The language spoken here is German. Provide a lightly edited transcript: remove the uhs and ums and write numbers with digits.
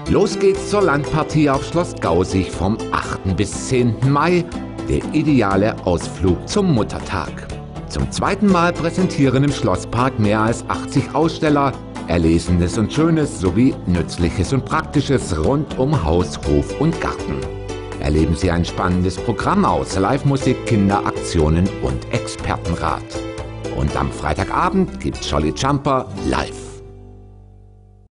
Los geht's zur Landpartie auf Schloss Gausig vom 8. bis 10. Mai, der ideale Ausflug zum Muttertag. Zum zweiten Mal präsentieren im Schlosspark mehr als 80 Aussteller Erlesenes und Schönes sowie Nützliches und Praktisches rund um Haus, Hof und Garten. Erleben Sie ein spannendes Programm aus Live-Musik, Kinderaktionen und Expertenrat. Und am Freitagabend gibt's Jolly Jumper live.